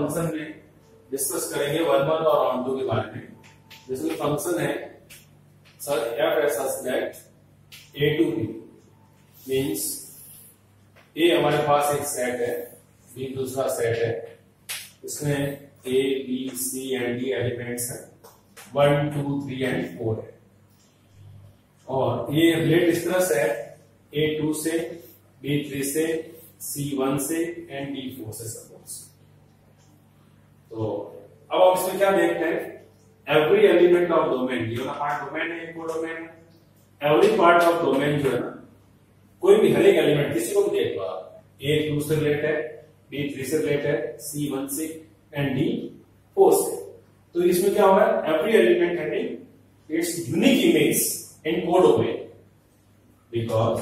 Function में discuss करेंगे 1 1 और ऑन 2 के बारे में। जैसे फंक्शन है सर f ऐसा that a to b means a हमारे पास एक सेट है, b दूसरा सेट है, इसमें a b c and d elements हैं, 1 2 3 एंड 4 है। और ये रिलेट इस तरह से है a 2 से, b 3 से, c 1 से एंड d 4 से सपोज। तो अब आप इसमें क्या देखते हैं, एवरी एलिमेंट ऑफ डोमेन, ये वाला पार्ट डोमेन है, कोडोमेन है, एवरी पार्ट ऑफ डोमेन जो है ना, कोई भी हर एक एलिमेंट किसी को भी देख लो आप, a 2 से रिलेट है, b 3 से रिलेट है, c 1 से एंड d 4 से। तो इसमें क्या होगा, every element having its unique image in codomain, because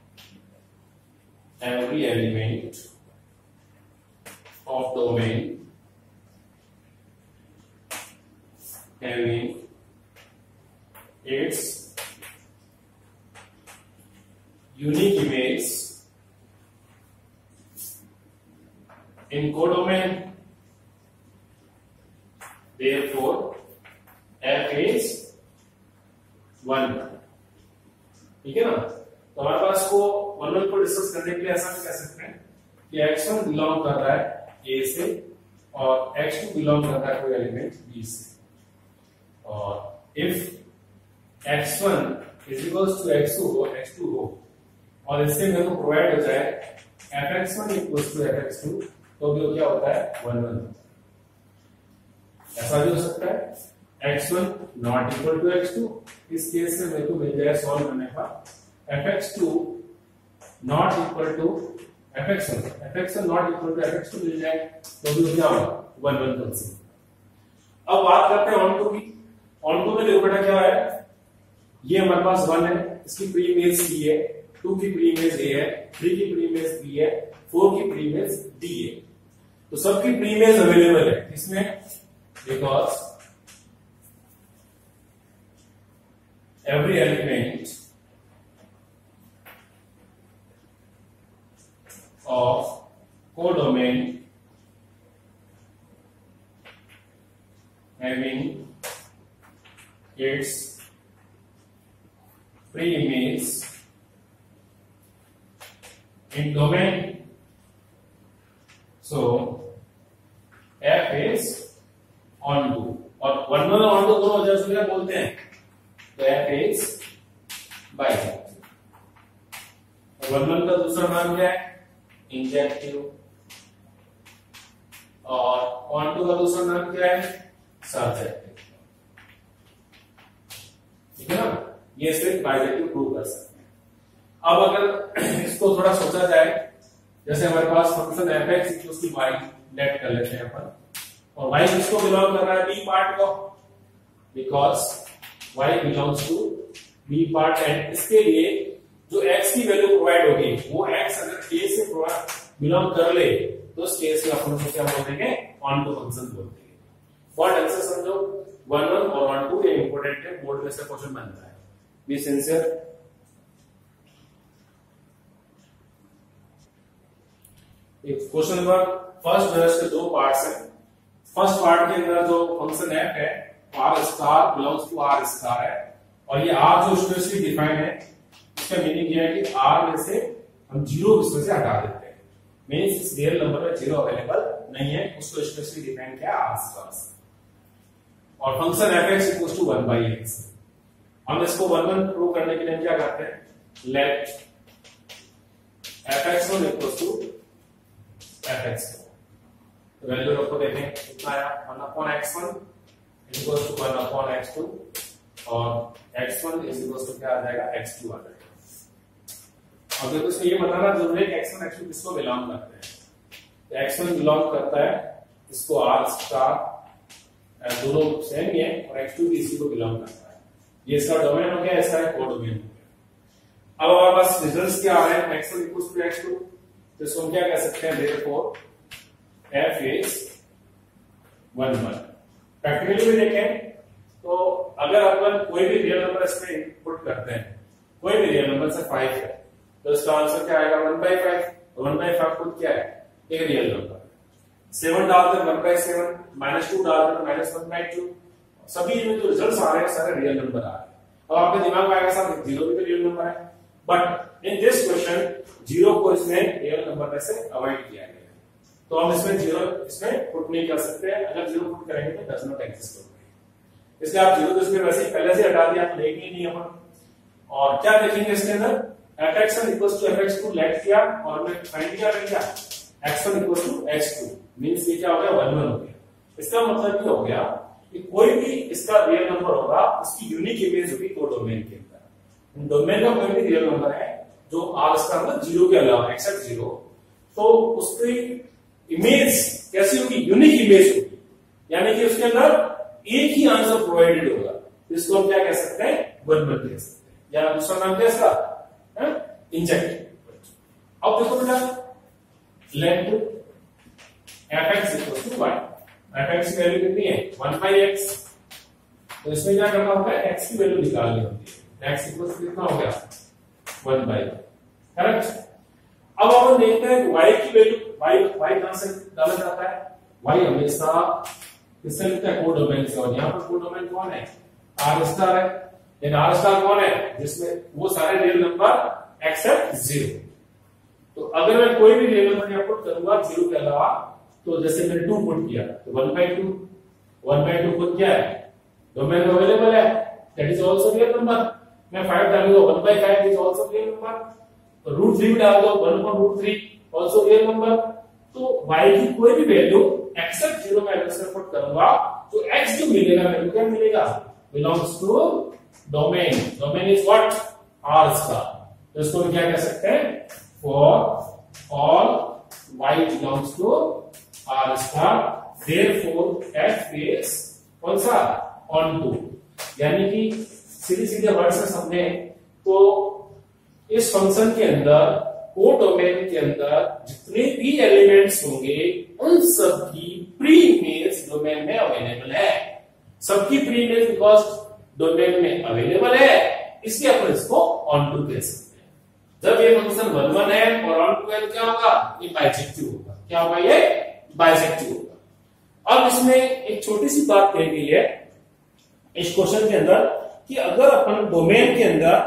every element of domain having its unique image in codomain, therefore f is 1। ठीक है ना। तो हमारे पास को 1 1 को डिस्कस करने के लिए ऐसा भी कह सकते हैं कि x1 बिलोंग कर रहा है a से और x2 बिलोंग कर रहा है कोई एलिमेंट b से, और if x1 is equals to x2 हो और इससे मेरे को प्रोवाइड हो जाए fx1 इक्वल्स टू fx2, तो भी क्या होता है 1 1। ऐसा भी हो सकता है x1 not equal to x2, इस केस में मेरे को मिल जाए सॉल्व करने पर fx2 not equal to fx1 not equal to fx2 मिल जाए, तो भी क्या होगा 1 1 कंसीडर। अब बात करते हैं ऑन 2 की। ऑन 2 में देखो बेटा क्या है, ये हमारे पास 1 है, इसकी प्री इमेज c है, 2 की प्री इमेज a है, 3 की प्री इमेज b है, 4 की प्री इमेज d है। तो सबकी प्री इमेज अवेलेबल है इसमें, because every element of codomain having its pre-image in domain, so f is on 2, और 1 1 और on 2 दोनों वजह से क्या बोलते हैं, तो f is bijective। 1 1 का दूसरा नाम क्या है, इंजेक्टिव, और ऑन 2 का दूसरा नाम क्या है, सब्जेक्टिव। ठीक है ना, ये सिर्फ बाइजेक्टिव प्रूव कर सकते हैं। अब अगर इसको थोड़ा सोचा जाए, जैसे हमारे पास function fx equals to y let कर लेते हैं अपन, और y किसको बिलोंग कर रहा है, b पार्ट को, because y belongs to b part, and इसके लिए जो x की वैल्यू प्रोवाइड होगी वो x अगर a से बिलोंग कर ले तो उस केस में अपन उसको क्या बोल देंगे, ऑन 2 फंक्शन बोल देंगे। बहुत ढंग से समझो, 1 1 और ऑन 2 ये इंपॉर्टेंट है, बोर्ड में से क्वेश्चन बनता है, be sincere. Question number first जो है इसके 2 पार्ट्स हैं। फर्स्ट पार्ट के अंदर जो फंक्शन f है r star belongs to r star है, और ये r जो स्पेशली डिफाइन है, इसका मीनिंग ये है कि r में से हम 0 इसमें से हटा देते हैं, मींस इस रियल नंबर में 0 अवेलेबल नहीं है, उसको स्पेशली डिफाइन किया r स्टार से। और function fx equals to 1 by x, हम इसको 1 1 प्रूव करने के लिए क्या करते हैं, late fx1 equals to fx2, value रखो, देखें कितना आया, 1/x1 इक्वल्स टू 1/x2, और x1 इज इक्वल्स टू क्या आ जाएगा, x2 आ जाएगा। अब देखो इसमें ये बताना जरूरी है कि x1 x2 किसको बिलोंग करते हैं, तो x1 बिलोंग करता है इसको r स्टार, दोनों सेम ही है, और x2 भी इसी को बिलोंग करता है। ये इसका डोमेन हो गया, इसका कोडोमेन हो गया। अब हमारे पास रिजल्ट्स क्या आ रहे हैं, x1 इक्वल्स टू x2, तो इसको हम क्या कह सकते हैं, therefore f is 1 1। प्रैक्टिकली भी देखें तो अगर अपन कोई भी रियल नंबर इसमें इनपुट करते हैं, कोई भी रियल नंबर से 5 है, तो इसका आंसर क्या आएगा, 1/5। 1/5 खुद क्या है, एक रियल नंबर। 7 डालते हैं 1/7, -2 डालते हैं -1/2। सभी में जो रिजल्ट्स आ रहे हैं सारे रियल नंबर आ रहे हैं। अब आपके दिमाग में आएगा साहब 0 भी तो रियल नंबर है, बट इन दिस क्वेश्चन 0 को इसमें रियल नंबर में से अवॉइड किया गया है, तो हम इसमें 0 इसमें पुट नहीं कर सकते हैं। अगर 0 पुट करेंगे तो डज नॉट एग्जिस्ट होगा, इसलिए आप 0 तो इसमें वैसे ही पहले से हटा दिया, तो लेंगे ही नहीं अपन। और क्या देखेंगे इसके अंदर, fx1 = fx2 लेट किया और मैं फाइंड क्या कर दिया, x1 = x2 मींस ये क्या हो गया 1 1 हो गया। इसका मतलब ये हो गया कि कोई भी इसका रियल नंबर होगा उसकी यूनिक इमेज होगी कोडोमेन के अंदर। डोमेन का कोई भी रियल नंबर है जो r इसका मतलब 0 के अलावा एक्सेप्ट 0, तो उसकी इमेज कैसी होगी, यूनिक इमेज होगी, यानी कि उसके अंदर एक ही आंसर प्रोवाइडेड होगा। इसको हम क्या कह सकते हैं, 1 1 कह सकते हैं, या दूसरा नाम क्या इसका, इंजेक्टिव। अब देखो बेटा, लेट fx = y, fx की वैल्यू कितनी है 1/x, तो इसमें क्या करना होगा, x की वैल्यू निकालनी होती है। x = कितना हो गया 1/y, करेक्ट। अब अपन देखते हैं y की वैल्यू, y कहां से डाला जाता है, y हमेशा किससे लिखता है, कोडोमेन से, और यहाँ पर कोडोमेन कौन है, r' है। लेकिन r' कौन है, जिसमें वो सारे रियल नंबर एक्सेप्ट 0। तो अगर मैं कोई भी रियल नंबर यहाँ पुट करूंगा 0 के अलावा, तो जैसे मैंने 2 पुट किया तो 1/2 पुट किया है, डोमेन में अवेलेबल है, that is also real number. मैं 5 डालूंगा 1/5 इज आल्सो रियल नंबर, तो √3 डाल दो 1/√3 आल्सो रियल नंबर। तो y की कोई भी वैल्यू एक्सेप्ट 0 में एड्रेस में पुट करूंगा तो x जो मिलेगा वैल्यू क्या मिलेगा, belongs to domain. Domain is what, r star. तो इसको हम क्या कह सकते हैं, for all y belongs to r star, therefore f is कौन सा, ऑन टू। यानी कि सीधे सीधे वर्ड से समझे तो इस फंक्शन के अंदर, कोडोमेन के अंदर जितने भी एलिमेंट्स होंगे उन सब की प्री इमेज डोमेन में अवेलेबल है। सबकी प्री इमेज बिकॉज डोमेन में अवेलेबल है, इसलिए अपन इसको ऑन टू कह सकते हैं। जब ये फंक्शन 1 1 है और ऑन टू है, क्या होगा, ये बाइजेक्टिव होगा। क्या होगा, ये बाइजेक्टिव होगा। अब इसमें एक छोटी सी बात कही गई है इस क्वेश्चन के अंदर कि अगर अपन डोमेन के अंदर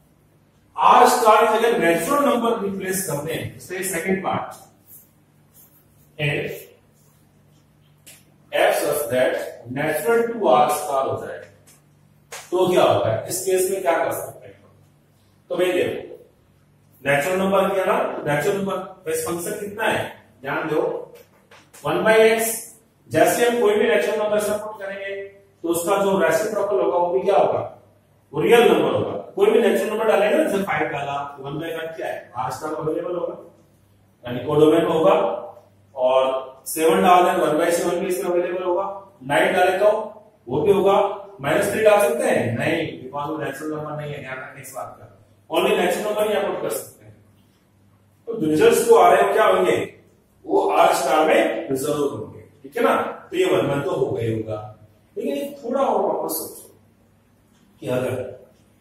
r स्टार की जगह नेचुरल नंबर रिप्लेस कर दें, इसका second part, f such that natural to r star हो जाए, तो क्या होगा, इस केस में क्या कर सकते हैं। तो भाई देखो, नेचुरल नंबर क्या ना, नेचुरल नंबर इस फंक्शन कितना है, ध्यान दो 1/x। जैसे हम कोई भी नेचुरल नंबर से पुट करेंगे तो उसका जो रेसिप्रोकल होगा वो भी क्या होगा, वो रियल नंबर होगा। कोई भी नेचुरल नंबर डालेंगे ना, जैसे 5 डाला तो 1/5 क्या है, r स्टार अवेलेबल होगा, यानी कोडोमेन में होगा। और 7 डाल दें 1/7 भी इसमें अवेलेबल होगा। 9 डाले तो वो भी होगा। -3 डाल सकते हैं, नहीं, बिकॉज वो नेचुरल नंबर नहीं है, ध्यान रखने इस बात का, ओनली नेचुरल नंबर यहाँ पुट कर सकते हैं। तो रिजल्ट्स जो आ रहे हैं क्या होंगे, वो r स्टार में रिजर्व होंगे, ठीक है ना। तो ये 1 1 तो हो गई होगा, लेकिन थोड़ा और वापस सोचो कि अगर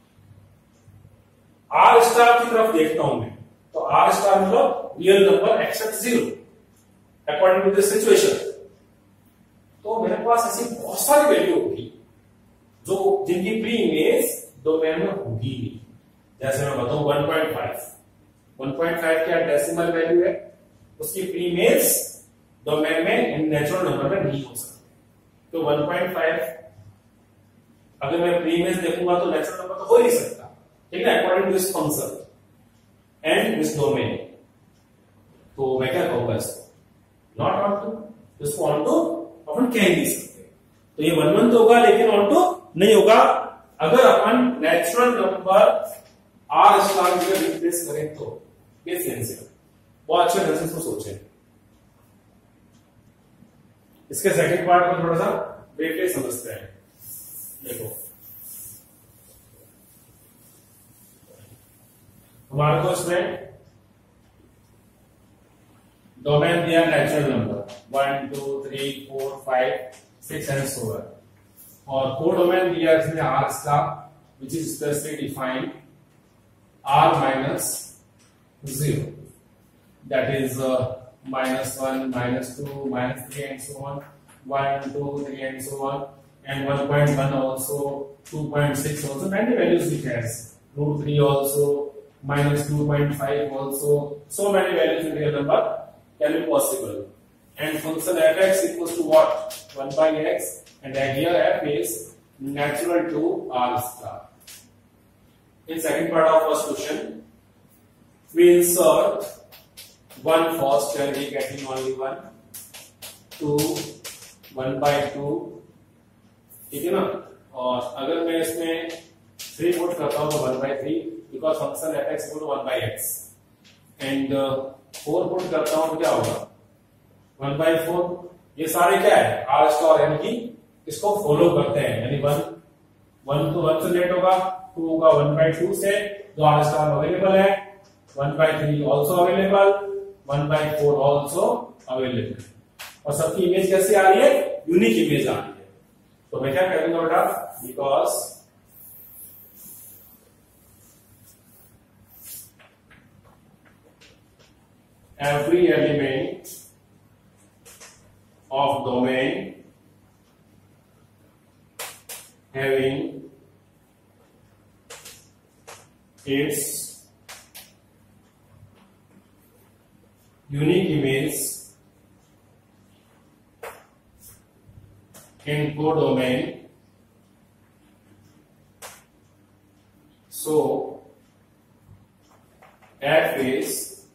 r स्टार की तरफ देखता हूं मैं, तो r स्टार मतलब real number except 0 according to this situation. तो मेरे पास ऐसी बहुत सारी वैल्यू होगी जो जिनकी प्री इमेज डोमेन में होगी नहीं। जैसे मैं बताऊं 1.5 क्या डेसिमल वैल्यू है, उसकी प्री इमेज डोमेन में नेचुरल नंबर में नहीं हो सकती। तो 1.5 अगर मैं प्री इमेज देखूंगा तो नेचुरल नंबर तो हो नहीं सकता, ठीक है, according to this function and this domain. तो मैं क्या कहूंगा, इसको नॉट ऑन टू, इसको ऑन टू अपन कह नहीं सकते। तो ये 1 1 तो होगा, लेकिन ऑन टू नहीं होगा। अगर अपन नेचुरल नंबर r स्टार में रिप्लेस करें तो ये सेंस है, बहुत अच्छे ढंग से इसको सोचें। इसके सेकंड पार्ट में थोड़ा सा ब्रीफली समझते हैं। देखो, हमारे को इसमें डोमेन दिया natural number 1 2 3 4 5 6 and so on, और कोडोमेन दिया इसमें r star which is specifically defined r - 0, that is -1, -2, -3 and so on, 1, 2, 3 and so on, and 1.1 also, 2.6 also, many values it has, √3 also, -2.5 also, so many values in real number can be possible. And function fx equals to what? 1 by x, and here f is natural to r star. In second part of first question, we insert 1 first and we getting only 1, 2, 1 by 2, ठीक है ना? और अगर मैं इसमें 3 put करता हूं तो 1 by 3, because function fx equal to 1 by x, and 4 put करता हूं तो क्या होगा? 1 by 4. ये सारे क्या है? आर स्टार, यानी कि इसको फॉलो करते हैं, यानी 1 तो 1 से लेट होगा, 2 होगा 1 by 2 से, जो आर स्टार अवेलेबल है, 1 by 3 also available, 1 by 4 also available. और सबकी इमेज कैसी आ रही है? यूनिक इमेज आ रही है. तो मैं क्या करूंगा बेटा? Because every element of domain having its unique image in codomain, so f is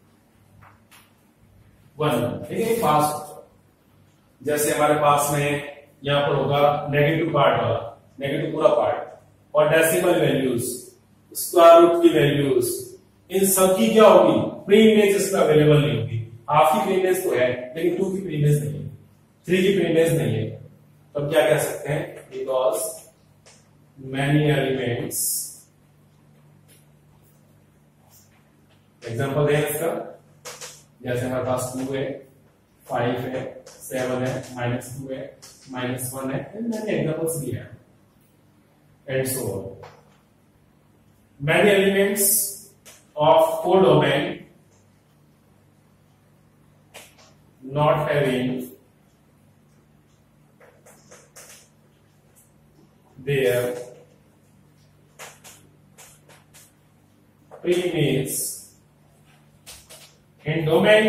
1. ठीक है, पास जैसे हमारे पास में यहां पर होगा नेगेटिव पार्ट वाला, नेगेटिव पूरा पार्ट, और डेसिमल वैल्यूज, स्क्वायर रूट की वैल्यूज, इन सब की क्या होगी? प्री इमेज इसमें अवेलेबल नहीं होगी. हाफ की प्री इमेज तो है, लेकिन 2 की प्री इमेज नहीं है, 3 की प्री इमेज नहीं है. तो क्या कह सकते हैं? बिकॉज मैनी एलिमेंट्स, एग्जाम्पल है इसका, जैसे हमारे पास 2 है, 5 है, 7 है, -2 है, -1 है, मैंने एग्जांपल्स भी है, and so on. Many elements of codomain not having their preimage in domain,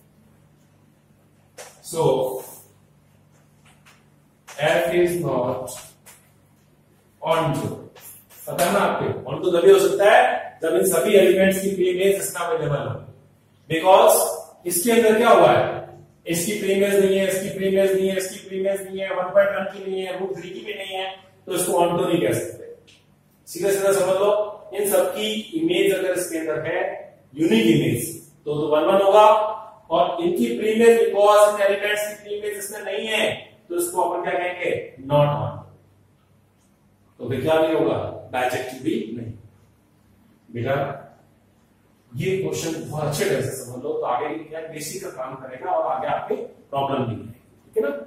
so f is not onto. पता है ना आपके? onto तभी हो सकता है जब इन सभी एलिमेंट्स की प्री इमेज इसमें अवेलेबल हो. बिकॉज इसके अंदर क्या हुआ है? इसकी प्री इमेज नहीं है, इसकी प्री इमेज नहीं है, इसकी प्री इमेज नहीं है, 1.1 की नहीं है, √3 की भी नहीं है, तो इसको onto नहीं कह सकते. सीधा सीधा समझ लो, इन सबकी इमेज अगर इसके अंदर है, यूनिक इमेज, तो 1 होगा, और इनकी प्री इमेज, बिकॉज इन एलिमेंट्स की प्री इमेज इसमें नहीं है, तो इसको अपन क्या कहेंगे? Not on. तो फिर क्या नहीं होगा? बाइजेक्टिव भी नहीं. बेटा ये क्वेश्चन बहुत अच्छे ढंग से समझ लो, तो आगे क्या बेसिक का काम करेगा और आगे आपके प्रॉब्लम नहीं है. ठीक है ना?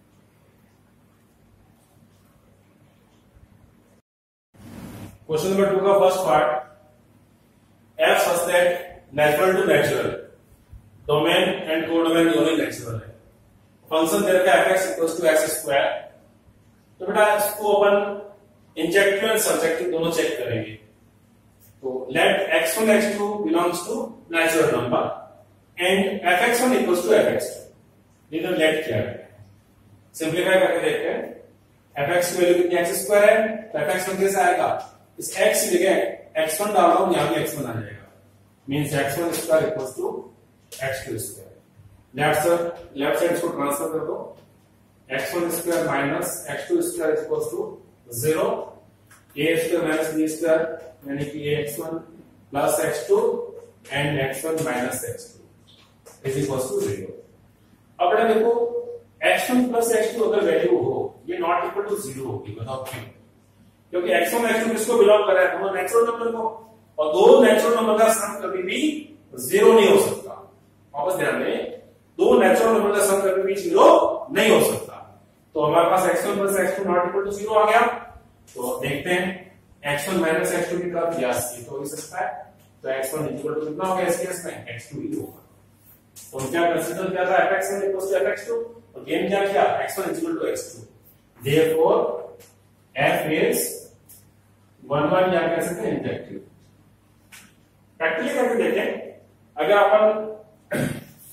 क्वेश्चन नंबर 2 का first part, f such that natural to natural, domain and codomain दोनों नेचुरल है. फंक्शन दे रखा है fx equals to x square. तो बेटा इसको अपन इंजेक्टिव एंड सब्जेक्टिव दोनों चेक करेंगे. तो let x1 x2 belongs to natural number and fx1 equals to fx2. ये तो लेट क्या है? सिंपलीफाई करके देखते हैं. fx की वैल्यू कितनी? x स्क्वायर है, तो fx1 कैसे आएगा? इस x की जगह x1 डाल रहा हूं, यहां भी x1 आ जाएगा. means x1 square equals to x2 square. Left side इसको ट्रांसफर कर दो. x1 square minus x2 square equals to 0. a square minus b square यानी कि ax1 plus x2 and x1 minus x2 is equals to 0. अब बेटा देखो, x1 plus x2 अगर value हो, ये नॉट इक्वल टू 0 होगी. बताओ क्यों? क्योंकि x1 x2 किसको बिलोंग कर रहा है? दोनों नेचुरल नंबर को, और दो नेचुरल नंबर का सम कभी भी 0 नहीं हो सकता. वापस ध्यान दें, दो नेचुरल नंबर का सम कभी भी 0 नहीं हो सकता. तो हमारे पास x1 plus x2 not equal to 0 आ गया. तो देखते हैं x1 minus x2 की तरफ, यस ये तो हो सकता है. तो x1 इक्वल टू कितना हो गया इस केस में? x2 ही होगा. तो क्या कंसीडर किया था fx1 इक्वल टू fx2 और गेन क्या किया x1 equal to x2, therefore f is 1 क्या कह सकते हैं इंफेक्टिव। प्रैक्टिकली करके देखें, अगर अपन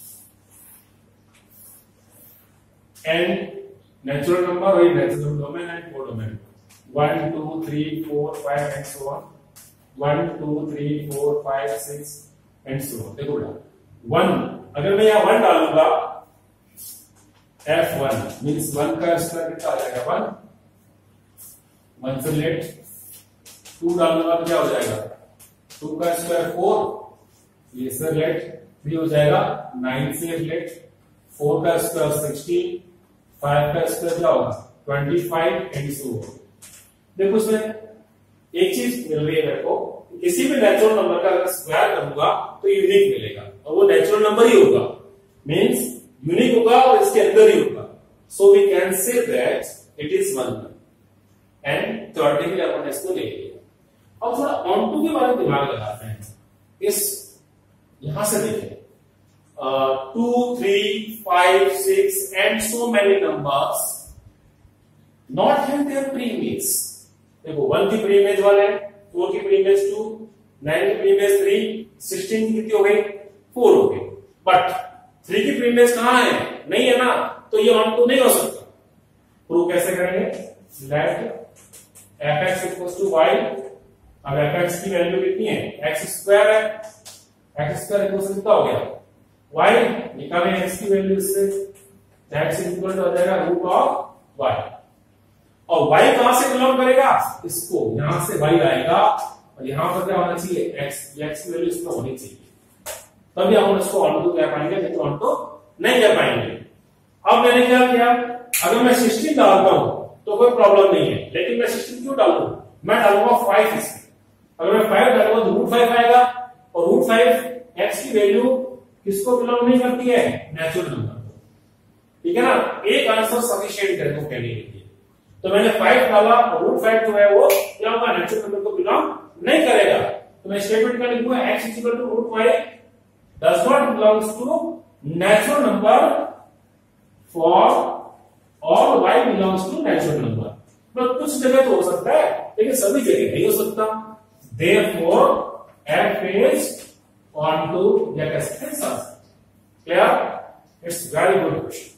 n नेचुरल नंबर और natural domain and codomain 1 2 3 4 5 and so on 1 2 3 4 5 6 and so on. देखो बेटा 1 अगर मैं यहां 1 डालूंगा f1 मींस 1 का स्क्वायर कितना आ जाएगा 1 1 से लेट 2 डालूंगा तो क्या हो जाएगा 2 का स्क्वायर 4 ये से लेट 3 हो जाएगा 9 से लेट 4 का स्क्वायर 16 5 का स्क्वायर क्या होगा 25 एंड सो ऑन। देखो इसमें एक चीज मिल रही है मेरे को, किसी भी नेचुरल नंबर का अगर स्क्वायर करूंगा तो यूनिक मिलेगा और वो नेचुरल नंबर ही होगा, मींस यूनिक होगा और इसके अंदर ही होगा। So we can say that it is 1 and theoretically अपन इसको ले लिया। अब थोड़ा ऑन टू के बारे में दिमाग लगाते हैं, इस यहां से देखें 2 3 5 6 and so many numbers not have their pre-image। देखो 1 की प्री-इमेज 1 है, 4 की प्री-इमेज 2, 9 की प्री-इमेज 3, 16 की कितनी हो गई 4 हो गई, बट 3 की प्री-इमेज कहां है नहीं है ना, तो ये ऑन टू नहीं हो सकता। प्रूव कैसे करेंगे, let fx equals to y, अब fx की वैल्यू कितनी है x स्क्वायर है, x स्क्वायर इक्वल्स टू कितना हो गया y, निकालें x की वैल्यू इससे, x इक्वल टू हो जाएगा रूट ऑफ y, और y कहां से बिलोंग करेगा इसको, यहां से y आएगा और यहां पर क्या होना चाहिए x, x की वैल्यू इसमें होनी चाहिए, तभी हम इसको ऑन टू कह पाएंगे, नहीं तो ऑन टू नहीं कह पाएंगे। अब मैंने क्या किया, अगर मैं 16 डालता हूं तो कोई प्रॉब्लम नहीं है, लेकिन मैं 16 क्यों डालूं, मैं डालूंगा 5 इसमें, अगर मैं 5 डालूंगा तो रूट 5 आएगा और रूट 5 x की वैल्यू किसको बिलोंग नहीं करती है नेचुरल नंबर को, ठीक है ना। एक आंसर सफिशिएंट है तो कहने के लिए, तो मैंने 5 डाला और रूट 5 जो है वो क्या होगा नेचुरल नंबर को बिलोंग नहीं करेगा, तो मैं स्टेटमेंट का लिखूंगा x equal to root 5 does not belongs to natural number for all y belongs to natural number. मतलब कुछ जगह तो हो सकता है लेकिन सभी जगह नहीं हो सकता, therefore f is on to या कह सकते हैं। Clear, it's very good question.